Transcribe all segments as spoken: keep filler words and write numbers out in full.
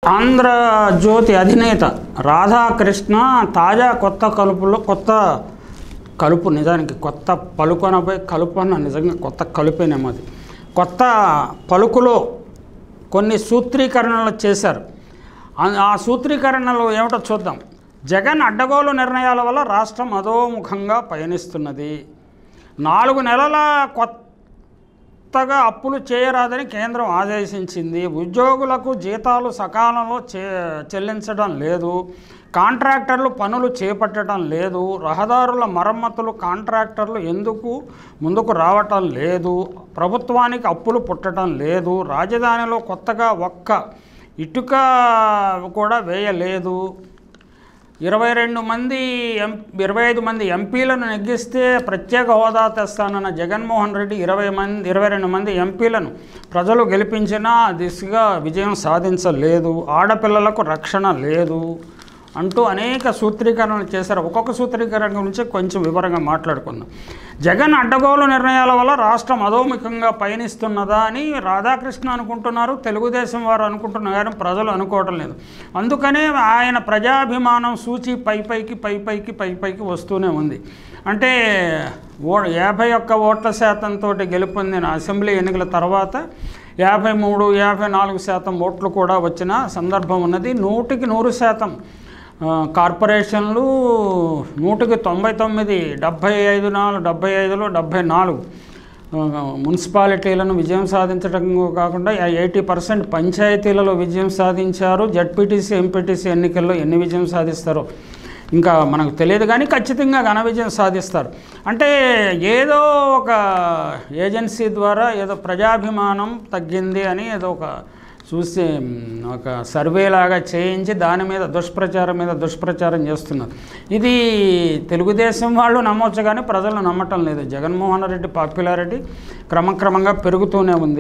ఆంధ్రజ్యోతి అధినేత రాధాకృష్ణ తాజా కొత్త కలుపులో కొత్త కలుపు నిజానికి కొత్త పలుకొనపై కలుపు అన్న నిజంగా కొత్త కలుపేనేమో అది కొత్త పలుకులో కొన్ని సూత్రీకరణలు చేశారు. ఆ సూత్రీకరణలు ఏమిటో చూద్దాం. జగన్ అడ్డగోలు నిర్ణయాల వల్ల రాష్ట్రం అధోముఖంగా పయనిస్తున్నది. నాలుగు నెలల కొత్తగా అప్పులు చేయరాదని కేంద్రం ఆదేశించింది. ఉద్యోగులకు జీతాలు సకాలంలో చే చెల్లించడం లేదు. కాంట్రాక్టర్లు పనులు చేపట్టడం లేదు. రహదారుల మరమ్మతులు కాంట్రాక్టర్లు ఎందుకు ముందుకు రావటం లేదు. ప్రభుత్వానికి అప్పులు పుట్టడం లేదు. రాజధానిలో కొత్తగా ఒక్క ఇటుక కూడా వేయలేదు. ఇరవై రెండు మంది ఎం ఇరవై ఐదు మంది ఎంపీలను నెగ్గిస్తే ప్రత్యేక హోదా తెస్తానన్న జగన్మోహన్ రెడ్డి ఇరవై మంది ఇరవై రెండు మంది ఎంపీలను ప్రజలు గెలిపించినా దిశగా విజయం సాధించలేదు. ఆడపిల్లలకు రక్షణ లేదు అంటూ అనేక సూత్రీకరణలు చేశారు. ఒక్కొక్క సూత్రీకరణ గురించి కొంచెం వివరంగా మాట్లాడుకుందాం. జగన్ అడ్డగోలు నిర్ణయాల వల్ల రాష్ట్రం అధోముఖంగా పయనిస్తున్నదా అని రాధాకృష్ణ అనుకుంటున్నారు, తెలుగుదేశం వారు అనుకుంటున్నారు, కానీ ప్రజలు అనుకోవటం లేదు. అందుకనే ఆయన ప్రజాభిమానం సూచి పై పైకి పై పైకి పై పైకి వస్తూనే ఉంది. అంటే ఓ యాభై ఒక్క ఓట్ల శాతంతో గెలుపొందిన అసెంబ్లీ ఎన్నికల తర్వాత యాభై మూడు యాభై నాలుగు శాతం ఓట్లు కూడా వచ్చిన సందర్భం ఉన్నది. నూటికి నూరు శాతం కార్పొరేషన్లు నూటికి తొంభై తొమ్మిది డెబ్భై ఐదు నాలుగు డెబ్భై ఐదులో డెబ్భై నాలుగు మున్సిపాలిటీలను విజయం సాధించడం కాకుండా ఎయిటీ పర్సెంట్ పంచాయతీలలో విజయం సాధించారు. జడ్పీటీసీ ఎంపీటీసీ ఎన్నికల్లో ఎన్ని విజయం సాధిస్తారో ఇంకా మనకు తెలియదు, కానీ ఖచ్చితంగా ఘన విజయం సాధిస్తారు. అంటే ఏదో ఒక ఏజెన్సీ ద్వారా ఏదో ప్రజాభిమానం తగ్గింది అని ఏదో ఒక చూసి ఒక సర్వేలాగా చేయించి దాని మీద దుష్ప్రచారం మీద దుష్ప్రచారం చేస్తున్నారు. ఇది తెలుగుదేశం వాళ్ళు నమ్మొచ్చు, కానీ ప్రజలు నమ్మటం లేదు. జగన్మోహన్ రెడ్డి పాపులారిటీ క్రమక్రమంగా పెరుగుతూనే ఉంది.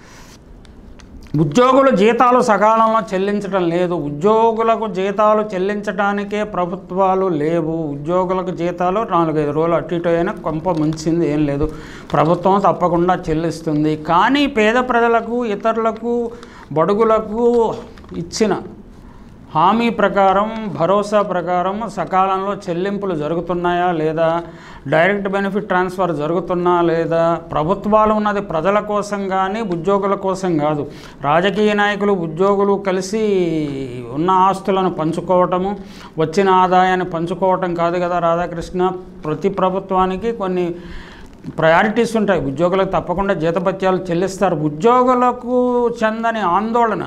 ఉద్యోగులు జీతాలు సకాలంలో చెల్లించడం లేదు. ఉద్యోగులకు జీతాలు చెల్లించడానికే ప్రభుత్వాలు లేవు. ఉద్యోగులకు జీతాలు నాలుగైదు రోజులు అటు ఇటు అయినా కొంప ముంచింది ఏం లేదు. ప్రభుత్వం తప్పకుండా చెల్లిస్తుంది. కానీ పేద ప్రజలకు ఇతరులకు బడుగులకు ఇచ్చిన హామీ ప్రకారం భరోసా ప్రకారం సకాలంలో చెల్లింపులు జరుగుతున్నాయా లేదా, డైరెక్ట్ బెనిఫిట్ ట్రాన్స్ఫర్ జరుగుతున్నా లేదా, ప్రభుత్వాలు ఉన్నది ప్రజల కోసం కానీ ఉద్యోగుల కోసం కాదు. రాజకీయ నాయకులు ఉద్యోగులు కలిసి ఉన్న ఆస్తులను పంచుకోవటము, వచ్చిన ఆదాయాన్ని పంచుకోవటం కాదు కదా రాధాకృష్ణ. ప్రతి ప్రభుత్వానికి కొన్ని ప్రయారిటీస్ ఉంటాయి. ఉద్యోగులకు తప్పకుండా జీతభత్యాలు చెల్లిస్తారు. ఉద్యోగులకు చెందని ఆందోళన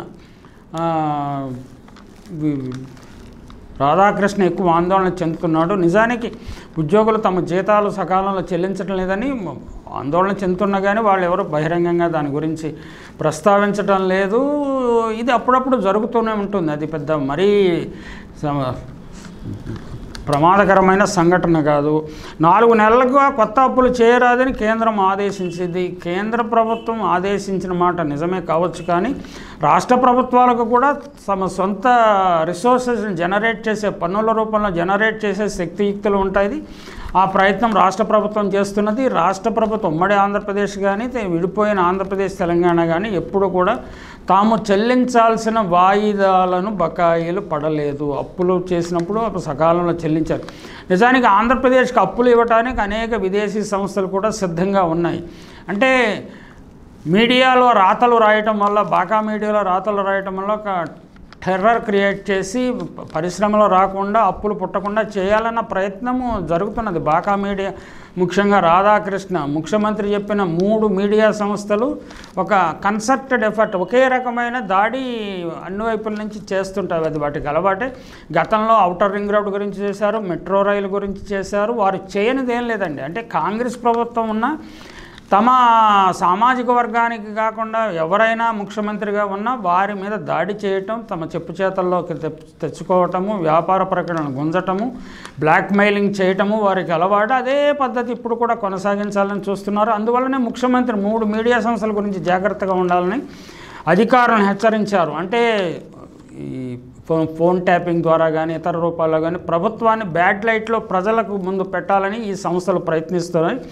రాధాకృష్ణ ఎక్కువ ఆందోళన చెందుతున్నాడు. నిజానికి ఉద్యోగులు తమ జీతాలు సకాలంలో చెల్లించడం లేదని ఆందోళన చెందుతున్నా కానీ వాళ్ళు ఎవరు బహిరంగంగా దాని గురించి ప్రస్తావించడం లేదు. ఇది అప్పుడప్పుడు జరుగుతూనే ఉంటుంది. అది పెద్ద మరీ ప్రమాదకరమైన సంఘటన కాదు. నాలుగు నెలలుగా కొత్త అప్పులు చేయరాదని కేంద్రం ఆదేశించింది. కేంద్ర ప్రభుత్వం ఆదేశించిన మాట నిజమే కావచ్చు, కానీ రాష్ట్ర ప్రభుత్వాలకు కూడా తమ సొంత రిసోర్సెస్ని జనరేట్ చేసే పన్నుల రూపంలో జనరేట్ చేసే శక్తియుక్తులు ఉంటాయి. ఆ ప్రయత్నం రాష్ట్ర ప్రభుత్వం చేస్తున్నది. రాష్ట్ర ప్రభుత్వం ఉమ్మడి ఆంధ్రప్రదేశ్ కానీ విడిపోయిన ఆంధ్రప్రదేశ్ తెలంగాణ కానీ ఎప్పుడు కూడా తాము చెల్లించాల్సిన వాయిదాలను బకాయిలు పడలేదు. అప్పులు చేసినప్పుడు అప్పుడు సకాలంలో చెల్లించారు. నిజానికి ఆంధ్రప్రదేశ్కి అప్పులు ఇవ్వడానికి అనేక విదేశీ సంస్థలు కూడా సిద్ధంగా ఉన్నాయి. అంటే మీడియాలో రాతలు రాయటం వల్ల బాకా మీడియాలో రాతలు రాయటం వల్ల ఒక టెర్రర్ క్రియేట్ చేసి పరిశ్రమలో రాకుండా అప్పులు పుట్టకుండా చేయాలన్న ప్రయత్నము జరుగుతున్నది. బాకా మీడియా ముఖ్యంగా రాధాకృష్ణ ముఖ్యమంత్రి చెప్పిన మూడు మీడియా సంస్థలు ఒక కన్సర్టెడ్ ఎఫర్ట్ ఒకే రకమైన దాడి అన్ని వైపుల నుంచి చేస్తుంటాయి. అది వాటికి అలవాటే. గతంలో ఔటర్ రింగ్ రోడ్ గురించి చేశారు, మెట్రో రైలు గురించి చేశారు. వారు చేయనిది ఏం లేదండి. అంటే కాంగ్రెస్ ప్రభుత్వం ఉన్న తమ సామాజిక వర్గానికి కాకుండా ఎవరైనా ముఖ్యమంత్రిగా ఉన్నా వారి మీద దాడి చేయటం, తమ చెప్పు చేతల్లోకి తెచ్చుకోవటము, వ్యాపార ప్రకటనలు గుంజటము, బ్లాక్మెయిలింగ్ చేయటము వారికి అలవాటు. అదే పద్ధతి ఇప్పుడు కూడా కొనసాగించాలని చూస్తున్నారు. అందువల్లనే ముఖ్యమంత్రి మూడు మీడియా సంస్థల గురించి జాగ్రత్తగా ఉండాలని అధికారులను హెచ్చరించారు. అంటే ఈ ఫోన్ ఫోన్ ట్యాపింగ్ ద్వారా కానీ ఇతర రూపాల్లో కానీ ప్రభుత్వాన్ని బ్యాడ్ లైట్లో ప్రజలకు ముందు పెట్టాలని ఈ సంస్థలు ప్రయత్నిస్తున్నాయి.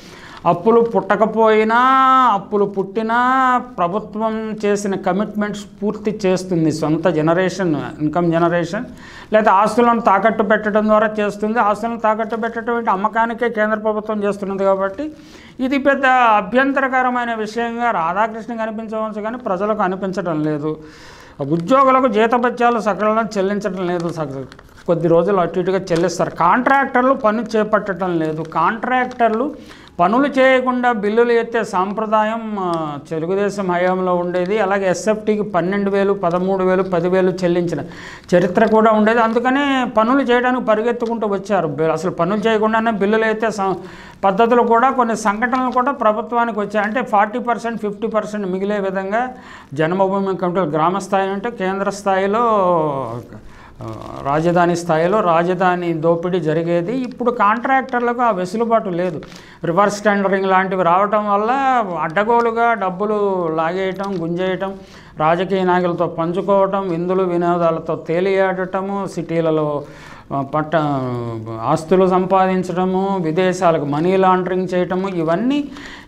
అప్పులు పుట్టకపోయినా అప్పులు పుట్టినా ప్రభుత్వం చేసిన కమిట్మెంట్స్ పూర్తి చేస్తుంది. సొంత జనరేషన్, ఇన్కమ్ జనరేషన్, లేదా ఆస్తులను తాకట్టు పెట్టడం ద్వారా చేస్తుంది. ఆస్తులను తాకట్టు పెట్టడం అంటే అమ్మకానికే కేంద్ర ప్రభుత్వం చేస్తున్నది కాబట్టి ఇది పెద్ద అభ్యంతరకరమైన విషయంగా రాధాకృష్ణకి అనిపించవచ్చు, కానీ ప్రజలకు అనిపించడం లేదు. ఉద్యోగులకు జీతభత్యాలు సకాలంలో చెల్లించడం లేదు, కొద్ది రోజులు అటు ఇటుగా చెల్లిస్తారు. కాంట్రాక్టర్లు పని చేపట్టడం లేదు. కాంట్రాక్టర్లు పనులు చేయకుండా బిల్లులు ఎత్తే సాంప్రదాయం తెలుగుదేశం హయాంలో ఉండేది. అలాగే ఎస్ఎఫ్టీకి పన్నెండు వేలు పదమూడు వేలు పదివేలు చెల్లించిన చరిత్ర కూడా ఉండేది. అందుకనే పనులు చేయడానికి పరిగెత్తుకుంటూ వచ్చారు. అసలు పనులు చేయకుండానే బిల్లులు ఎత్తే పద్ధతులు కూడా, కొన్ని సంఘటనలు కూడా ప్రభుత్వానికి వచ్చాయి. అంటే ఫార్టీ పర్సెంట్ ఫిఫ్టీ పర్సెంట్ మిగిలే విధంగా జన్మభూమి కమిటీలు గ్రామ స్థాయి అంటే కేంద్ర స్థాయిలో రాజధాని స్థాయిలో రాజధాని దోపిడీ జరిగేది. ఇప్పుడు కాంట్రాక్టర్లకు ఆ వెసులుబాటు లేదు. రివర్స్ టెండరింగ్ లాంటివి రావటం వల్ల అడ్డగోలుగా డబ్బులు లాగేయటం, గుంజేయటం, రాజకీయ నాయకులతో పంచుకోవటం, విందులు వినోదాలతో తేలియాడటము, సిటీలలో పట్ట ఆస్తులు సంపాదించడము, విదేశాలకు మనీ లాండరింగ్ చేయటము, ఇవన్నీ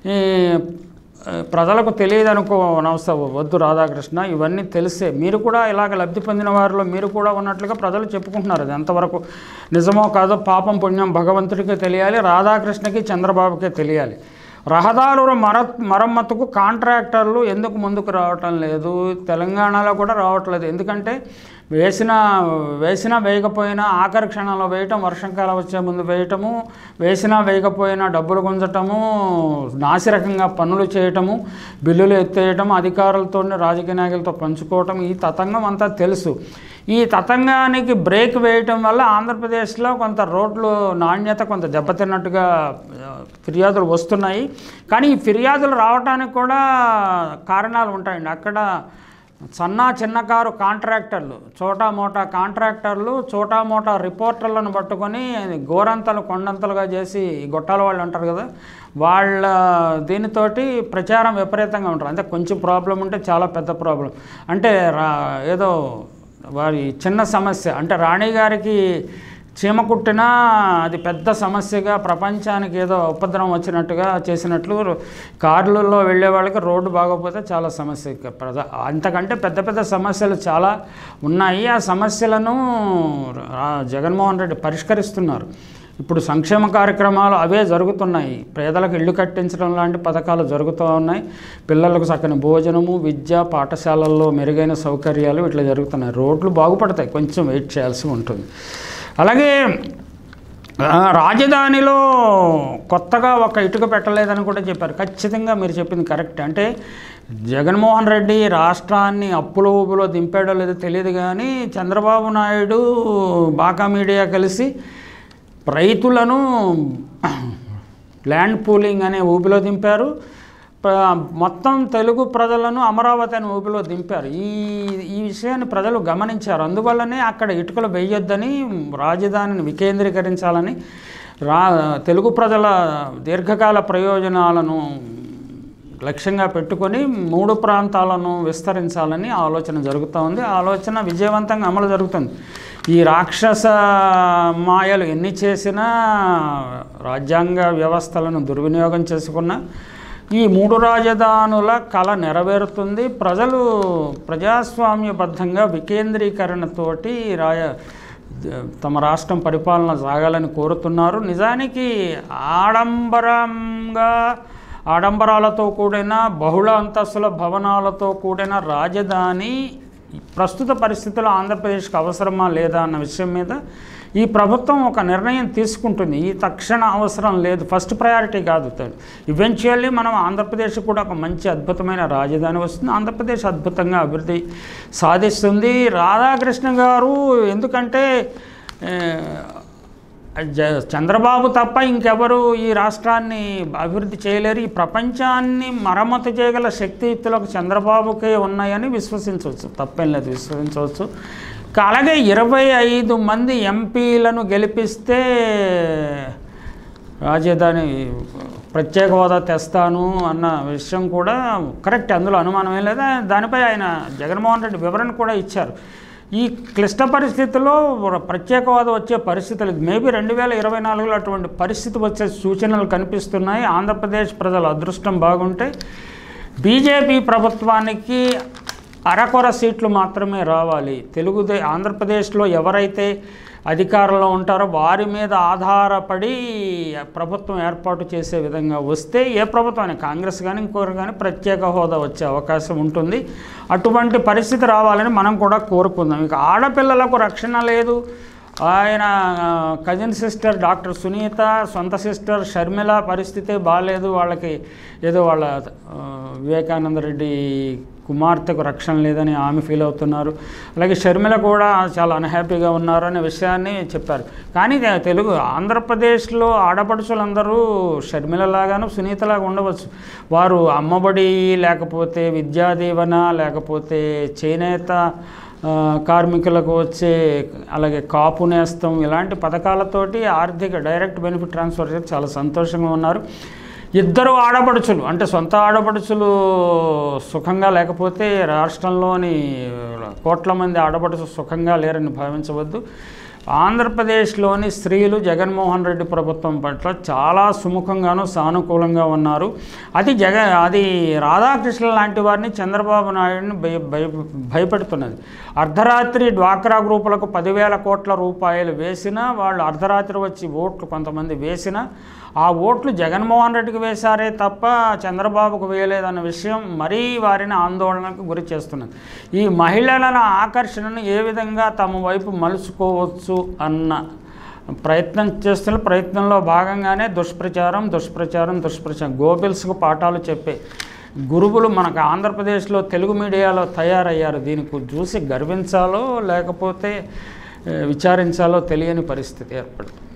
ప్రజలకు తెలియదు అనుకోనవస వద్దు రాధాకృష్ణ. ఇవన్నీ తెలిసే మీరు కూడా ఇలాగ లబ్ధి పొందిన వారిలో మీరు కూడా ఉన్నట్లుగా ప్రజలు చెప్పుకుంటున్నారు. అది ఎంతవరకు నిజమో కాదో పాపం పుణ్యం భగవంతుడికి తెలియాలి, రాధాకృష్ణకి చంద్రబాబుకే తెలియాలి. రహదారుల మర మరమ్మతుకు కాంట్రాక్టర్లు ఎందుకు ముందుకు రావటం లేదు? తెలంగాణలో కూడా రావట్లేదు. ఎందుకంటే వేసిన వేసినా వేయకపోయినా ఆఖరి క్షణంలో వేయటం, వర్షంకాలం వచ్చే ముందు వేయటము, వేసినా వేయకపోయినా డబ్బులు గుంజటము, నాసిరకంగా పనులు చేయటము, బిల్లులు ఎత్తేయటం, అధికారులతో రాజకీయ నాయకులతో పంచుకోవటం, ఈ తతంగం అంతా తెలుసు. ఈ తతంగానికి బ్రేక్ వేయటం వల్ల ఆంధ్రప్రదేశ్లో కొంత రోడ్లు నాణ్యత కొంత దెబ్బతిన్నట్టుగా ఫిర్యాదులు వస్తున్నాయి. కానీ ఈ ఫిర్యాదులు రావడానికి కూడా కారణాలు ఉంటాయండి. అక్కడ సన్నా చిన్నకారు కాంట్రాక్టర్లు, చోటా మోటా కాంట్రాక్టర్లు, చోటా మోటా రిపోర్టర్లను పట్టుకొని గోరంతలు కొండంతలుగా చేసి గొట్టాల వాళ్ళు అంటారు కదా, వాళ్ళ దీనితోటి ప్రచారం విపరీతంగా ఉంటారు. అంటే కొంచెం ప్రాబ్లం ఉంటే చాలా పెద్ద ప్రాబ్లం. అంటే రా ఏదో వారి చిన్న సమస్య అంటే రాణి గారికి చీమ కుట్టినా అది పెద్ద సమస్యగా ప్రపంచానికి ఏదో ఉపద్రవం వచ్చినట్టుగా చేసినట్లు కార్లలో వెళ్ళే వాళ్ళకి రోడ్డు బాగోపోతే చాలా సమస్య. ప్రజా అంతకంటే పెద్ద పెద్ద సమస్యలు చాలా ఉన్నాయి. ఆ సమస్యలను జగన్మోహన్ రెడ్డి పరిష్కరిస్తున్నారు. ఇప్పుడు సంక్షేమ కార్యక్రమాలు అవే జరుగుతున్నాయి. పేదలకు ఇళ్ళు కట్టించడం లాంటి పథకాలు జరుగుతూ ఉన్నాయి. పిల్లలకు చక్కని భోజనము, విద్య, పాఠశాలల్లో మెరుగైన సౌకర్యాలు ఇట్లా జరుగుతున్నాయి. రోడ్లు బాగుపడతాయి, కొంచెం వెయిట్ చేయాల్సి ఉంటుంది. అలాగే రాజధానిలో కొత్తగా ఒక ఇటుక పెట్టలేదని కూడా చెప్పారు. ఖచ్చితంగా మీరు చెప్పింది కరెక్ట్. అంటే జగన్మోహన్ రెడ్డి రాష్ట్రాన్ని అప్పుల ఊబిలో దింపాడో లేదో తెలియదు, కానీ చంద్రబాబు నాయుడు బాకా మీడియా కలిసి రైతులను ల్యాండ్ పూలింగ్ అనే ఊబిలో దింపారు. మొత్తం తెలుగు ప్రజలను అమరావతి అనే ఊబిలో దింపారు. ఈ ఈ విషయాన్ని ప్రజలు గమనించారు. అందువల్లనే అక్కడ ఇటుకలు వేయొద్దని, రాజధానిని వికేంద్రీకరించాలని, రా తెలుగు ప్రజల దీర్ఘకాల ప్రయోజనాలను లక్ష్యంగా పెట్టుకొని మూడు ప్రాంతాలను విస్తరించాలని ఆలోచన జరుగుతూ ఉంది. ఆలోచన విజయవంతంగా అమలు జరుగుతుంది. ఈ రాక్షస మాయలు ఎన్ని చేసినా, రాజ్యాంగ వ్యవస్థలను దుర్వినియోగం చేసుకున్న ఈ మూడు రాజధానుల కళ నెరవేరుతుంది. ప్రజలు ప్రజాస్వామ్యబద్ధంగా వికేంద్రీకరణతోటి రాయ తమ రాష్ట్రం పరిపాలన సాగాలని కోరుతున్నారు. నిజానికి ఆడంబరంగా ఆడంబరాలతో కూడిన బహుళ అంతస్తుల భవనాలతో కూడిన రాజధాని ప్రస్తుత పరిస్థితుల్లో ఆంధ్రప్రదేశ్కి అవసరమా లేదా అన్న విషయం మీద ఈ ప్రభుత్వం ఒక నిర్ణయం తీసుకుంటుంది. ఈ తక్షణ అవసరం లేదు, ఫస్ట్ ప్రయారిటీ కాదు. ఈవెన్చువల్లీ మనం ఆంధ్రప్రదేశ్ కూడా ఒక మంచి అద్భుతమైన రాజధాని వస్తుంది. ఆంధ్రప్రదేశ్ అద్భుతంగా అభివృద్ధి సాధిస్తుంది. రాధాకృష్ణ గారు ఎందుకంటే చంద్రబాబు తప్ప ఇంకెవరు ఈ రాష్ట్రాన్ని అభివృద్ధి చేయలేరు. ఈ ప్రపంచాన్ని మరమ్మతు చేయగల శక్తియుక్తులకు చంద్రబాబుకే ఉన్నాయని విశ్వసించవచ్చు, తప్పేం లేదు, విశ్వసించవచ్చు. అలాగే ఇరవై ఐదు మంది ఎంపీలను గెలిపిస్తే రాజధాని ప్రత్యేక హోదా తెస్తాను అన్న విషయం కూడా కరెక్ట్, అందులో అనుమానం ఏం లేదా. దానిపై ఆయన జగన్మోహన్ రెడ్డి వివరణ కూడా ఇచ్చారు. ఈ క్లిష్ట పరిస్థితుల్లో ప్రత్యేక హోదా వచ్చే పరిస్థితి లేదు. మేబీ రెండు వేల ఇరవై నాలుగులో అటువంటి పరిస్థితి వచ్చే సూచనలు కనిపిస్తున్నాయి. ఆంధ్రప్రదేశ్ ప్రజల అదృష్టం బాగుంటే బీజేపీ ప్రభుత్వానికి అరకొర సీట్లు మాత్రమే రావాలి. తెలుగుదే ఆంధ్రప్రదేశ్లో ఎవరైతే అధికారంలో ఉంటారో వారి మీద ఆధారపడి ప్రభుత్వం ఏర్పాటు చేసే విధంగా వస్తే ఏ ప్రభుత్వం కాంగ్రెస్ కానీ ఇంకొకరు కానీ ప్రత్యేక హోదా వచ్చే అవకాశం ఉంటుంది. అటువంటి పరిస్థితి రావాలని మనం కూడా కోరుకుందాం. ఇక ఆడపిల్లలకు రక్షణ లేదు. ఆయన కజిన్ సిస్టర్ డాక్టర్ సునీత, సొంత సిస్టర్ షర్మిల పరిస్థితే బాగాలేదు. వాళ్ళకి ఏదో వాళ్ళ వివేకానంద రెడ్డి కుమార్తెకు రక్షణ లేదని ఆమె ఫీల్ అవుతున్నారు. అలాగే షర్మిల కూడా చాలా అన్హ్యాపీగా ఉన్నారు అనే విషయాన్ని చెప్పారు. కానీ తెలుగు ఆంధ్రప్రదేశ్లో ఆడపడుచులందరూ షర్మిలలాగాను సునీతలాగా ఉండవచ్చు. వారు అమ్మబడి లేకపోతే విద్యాదీవన లేకపోతే చేనేత కార్మికులకు వచ్చే అలాగే కాపు నేస్తం ఇలాంటి పథకాలతోటి ఆర్థిక డైరెక్ట్ బెనిఫిట్ ట్రాన్స్ఫర్ చేసి చాలా సంతోషంగా ఉన్నారు. ఇద్దరు ఆడపడుచులు అంటే సొంత ఆడపడుచులు సుఖంగా లేకపోతే రాష్ట్రంలోని కోట్ల మంది ఆడపడుచులు సుఖంగా లేరని భావించవద్దు. ఆంధ్రప్రదేశ్లోని స్త్రీలు జగన్మోహన్ రెడ్డి ప్రభుత్వం పట్ల చాలా సుముఖంగాను సానుకూలంగా ఉన్నారు. అది జగ అది రాధాకృష్ణ లాంటి వారిని చంద్రబాబు నాయుడిని భయ భయ భయపెడుతున్నది. అర్ధరాత్రి డ్వాక్రా గ్రూపులకు పదివేల కోట్ల రూపాయలు వేసినా వాళ్ళు అర్ధరాత్రి వచ్చి ఓట్లు కొంతమంది వేసినా ఆ ఓట్లు జగన్మోహన్ రెడ్డికి వేశారే తప్ప చంద్రబాబుకు వేయలేదన్న విషయం మరీ వారిని ఆందోళనకు గురి చేస్తున్నది. ఈ మహిళల ఆకర్షణను ఏ విధంగా తమ వైపు మలుచుకోవచ్చు అన్న ప్రయత్నం చేస్తున్న ప్రయత్నంలో భాగంగానే దుష్ప్రచారం దుష్ప్రచారం దుష్ప్రచారం గోబిల్స్కు పాఠాలు చెప్పే గురువులు మనకు ఆంధ్రప్రదేశ్లో తెలుగు మీడియాలో తయారయ్యారు. దీనికి చూసి గర్వించాలో లేకపోతే విచారించాలో తెలియని పరిస్థితి ఏర్పడుతుంది.